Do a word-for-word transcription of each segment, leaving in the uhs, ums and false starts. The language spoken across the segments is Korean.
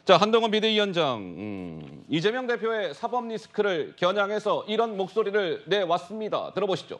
자, 한동훈 비대위원장, 음, 이재명 대표의 사법 리스크를 겨냥해서 이런 목소리를 내왔습니다. 들어보시죠.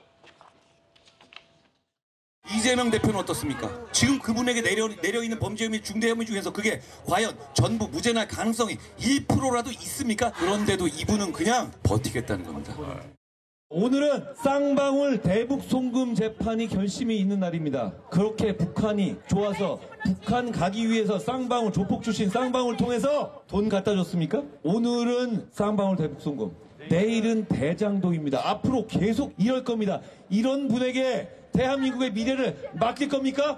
이재명 대표는 어떻습니까? 지금 그분에게 내려, 내려있는 범죄 혐의, 중대 혐의 중에서 그게 과연 전부 무죄날 가능성이 일 퍼센트라도 있습니까? 그런데도 이분은 그냥 버티겠다는 겁니다. 오늘은 쌍방울 대북 송금 재판이 결심이 있는 날입니다. 그렇게 북한이 좋아서 북한 가기 위해서 쌍방울, 조폭 출신 쌍방울 통해서 돈 갖다 줬습니까? 오늘은 쌍방울 대북 송금, 내일은 대장동입니다. 앞으로 계속 이럴 겁니다. 이런 분에게 대한민국의 미래를 맡길 겁니까?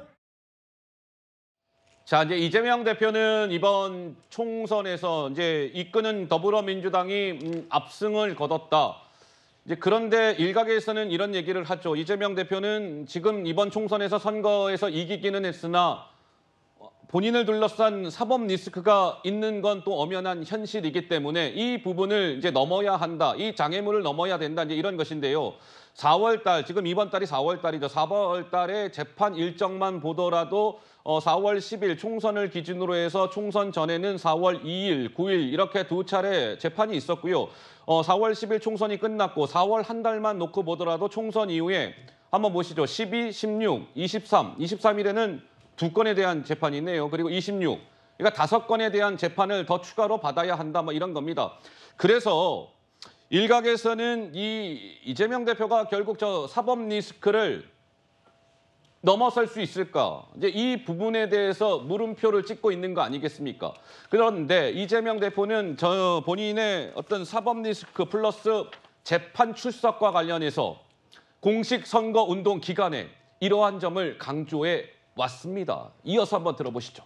자, 이제 이재명 대표는 이번 총선에서 이제 이끄는 더불어민주당이 음, 압승을 거뒀다. 이제 그런데 일각에서는 이런 얘기를 하죠. 이재명 대표는 지금 이번 총선에서 선거에서 이기기는 했으나 본인을 둘러싼 사법 리스크가 있는 건 또 엄연한 현실이기 때문에 이 부분을 이제 넘어야 한다. 이 장애물을 넘어야 된다. 이제 이런 것인데요. 사월 달, 지금 이번 달이 사월 달이죠. 사월 달에 재판 일정만 보더라도 어, 사월 십일 총선을 기준으로 해서 총선 전에는 사월 이일, 구일 이렇게 두 차례 재판이 있었고요. 어, 사월 십일 총선이 끝났고 사월 한 달만 놓고 보더라도 총선 이후에 한번 보시죠. 십이, 십육, 이십삼, 이십삼 일에는 두 건에 대한 재판이 있네요. 그리고 이십육, 그러니까 다섯 건에 대한 재판을 더 추가로 받아야 한다. 뭐 이런 겁니다. 그래서 일각에서는 이 이재명 대표가 결국 저 사법 리스크를 넘어설 수 있을까? 이제 이 부분에 대해서 물음표를 찍고 있는 거 아니겠습니까? 그런데 이재명 대표는 저 본인의 어떤 사법 리스크 플러스 재판 출석과 관련해서 공식 선거 운동 기간에 이러한 점을 강조해 왔습니다. 이어서 한번 들어보시죠.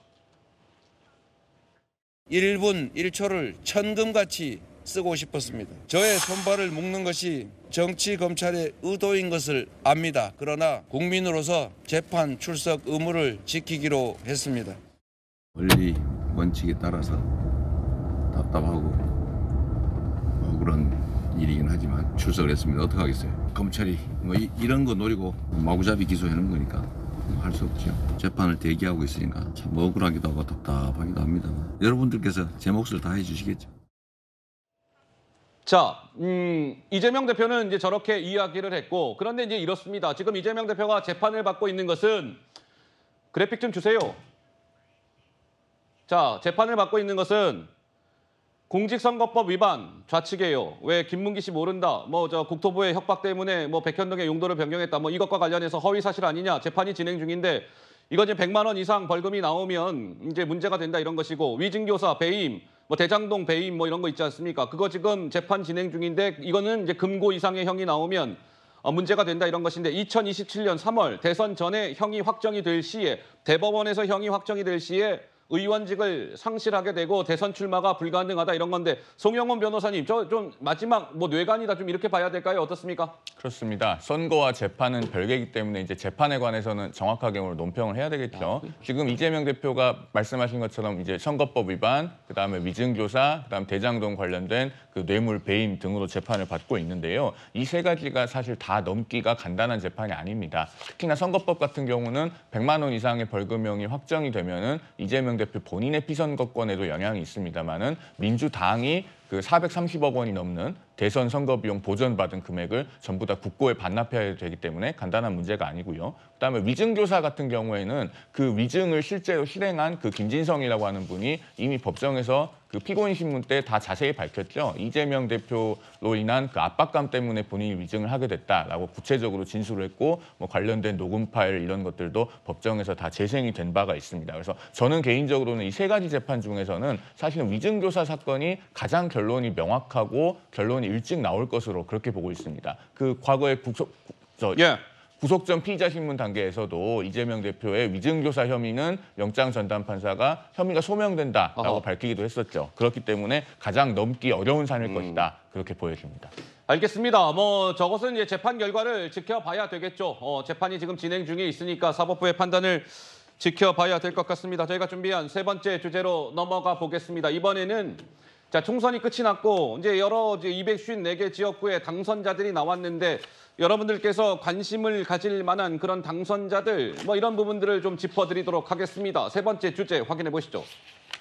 일 분 일 초를 천금같이 쓰고 싶었습니다. 저의 손발을 묶는 것이 정치 검찰의 의도인 것을 압니다. 그러나 국민으로서 재판 출석 의무를 지키기로 했습니다. 원리 원칙에 따라서 답답하고 억울한 일이긴 하지만 출석을 했습니다. 어떡하겠어요. 검찰이 뭐 이, 이런 거 노리고 마구잡이 기소하는 거니까 할 수 없죠. 재판을 대기하고 있으니까 참 억울하기도 하고 답답하기도 합니다. 여러분들께서 제 몫을 다 해주시겠죠. 자, 음, 이재명 대표는 이제 저렇게 이야기를 했고, 그런데 이제 이렇습니다. 지금 이재명 대표가 재판을 받고 있는 것은 그래픽 좀 주세요. 자, 재판을 받고 있는 것은 공직선거법 위반 좌측이에요. 왜 김문기 씨 모른다. 뭐 저 국토부의 협박 때문에 뭐 백현동의 용도를 변경했다. 뭐 이것과 관련해서 허위 사실 아니냐. 재판이 진행 중인데 이거 이제 백만 원 이상 벌금이 나오면 이제 문제가 된다 이런 것이고 위증교사, 배임, 뭐 대장동 배임 뭐 이런 거 있지 않습니까? 그거 지금 재판 진행 중인데 이거는 이제 금고 이상의 형이 나오면 어, 문제가 된다 이런 것인데 이천이십칠 년 삼월 대선 전에 형이 확정이 될 시에 대법원에서 형이 확정이 될 시에 의원직을 상실하게 되고 대선 출마가 불가능하다 이런 건데 송영원 변호사님 저 좀 마지막 뭐 뇌관이다 좀 이렇게 봐야 될까요? 어떻습니까? 그렇습니다. 선거와 재판은 별개이기 때문에 이제 재판에 관해서는 정확하게 오늘 논평을 해야 되겠죠. 아, 지금 이재명 대표가 말씀하신 것처럼 이제 선거법 위반, 그다음에 위증교사, 그다음 대장동 관련된 그 뇌물 배임 등으로 재판을 받고 있는데요. 이 세 가지가 사실 다 넘기가 간단한 재판이 아닙니다. 특히나 선거법 같은 경우는 백만 원 이상의 벌금형이 확정이 되면은 이재명 대표 본인의 피선거권에도 영향이 있습니다만은 민주당이 그 사백삼십억 원이 넘는 대선 선거 비용 보전받은 금액을 전부 다 국고에 반납해야 되기 때문에 간단한 문제가 아니고요. 그다음에 위증교사 같은 경우에는 그 위증을 실제로 실행한 그 김진성이라고 하는 분이 이미 법정에서 그 피고인 신문 때 다 자세히 밝혔죠. 이재명 대표로 인한 그 압박감 때문에 본인이 위증을 하게 됐다라고 구체적으로 진술을 했고 뭐 관련된 녹음 파일 이런 것들도 법정에서 다 재생이 된 바가 있습니다. 그래서 저는 개인적으로는 이 세 가지 재판 중에서는 사실은 위증교사 사건이 가장 결론이 명확하고 결론이 일찍 나올 것으로 그렇게 보고 있습니다. 그 과거에 국소, 저, 예. 구속 전 피의자 신문 단계에서도 이재명 대표의 위증교사 혐의는 영장 전담 판사가 혐의가 소명된다라고 어허. 밝히기도 했었죠. 그렇기 때문에 가장 넘기 어려운 산일 음. 것이다. 그렇게 보여집니다. 알겠습니다. 뭐 저것은 이제 재판 결과를 지켜봐야 되겠죠. 어, 재판이 지금 진행 중에 있으니까 사법부의 판단을 지켜봐야 될 것 같습니다. 저희가 준비한 세 번째 주제로 넘어가 보겠습니다. 이번에는 자 총선이 끝이 났고 이제 여러 이제 이백오십사 개 지역구의 당선자들이 나왔는데 여러분들께서 관심을 가질 만한 그런 당선자들 뭐 이런 부분들을 좀 짚어드리도록 하겠습니다. 세 번째 주제 확인해 보시죠.